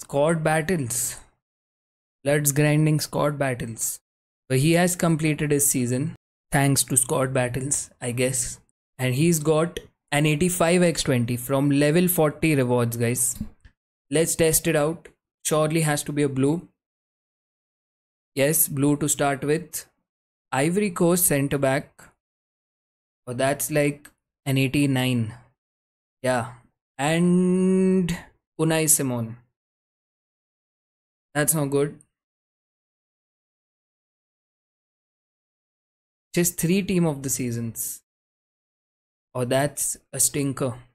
squad battles. Let's grinding squad battles. But he has completed his season thanks to squad battles, I guess. And he's got an 85x20 from level 40 rewards, guys. Let's test it out. Surely has to be a blue. Yes, blue to start with. Ivory Coast center back. Oh, that's like an 89. Yeah. And Unai Simon. That's not good. Just 3 team of the seasons. Oh, that's a stinker.